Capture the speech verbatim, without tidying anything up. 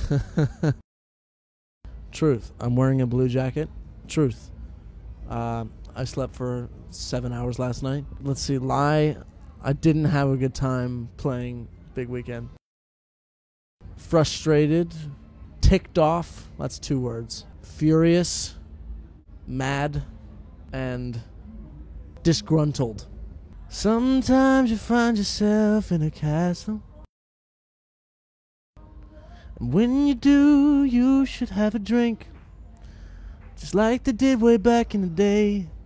Truth. I'm wearing a blue jacket. Truth. Uh, I slept for seven hours last night. Let's see. Lie. I didn't have a good time playing Big Weekend. Frustrated. Ticked off. That's two words. Furious. Mad. And disgruntled. Sometimes you find yourself in a castle. And when you do, you should have a drink. Just like they did way back in the day.